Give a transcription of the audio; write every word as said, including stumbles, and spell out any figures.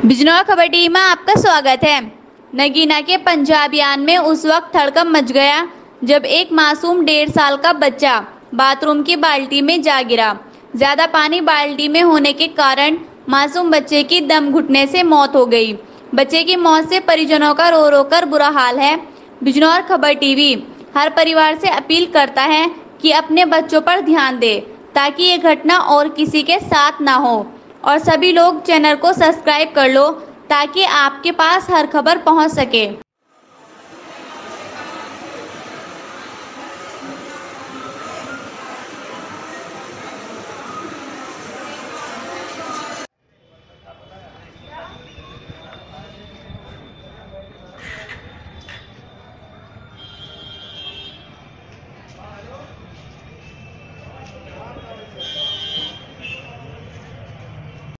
बिजनौर खबर टीवी में आपका स्वागत है। नगीना के पंजाबियान में उस वक्त हड़कंप मच गया जब एक मासूम डेढ़ साल का बच्चा बाथरूम की बाल्टी में जा गिरा। ज्यादा पानी बाल्टी में होने के कारण मासूम बच्चे की दम घुटने से मौत हो गई। बच्चे की मौत से परिजनों का रो रो कर बुरा हाल है। बिजनौर खबर टीवी हर परिवार से अपील करता है कि अपने बच्चों पर ध्यान दे ताकि ये घटना और किसी के साथ ना हो। और सभी लोग चैनल को सब्सक्राइब कर लो ताकि आपके पास हर खबर पहुंच सके।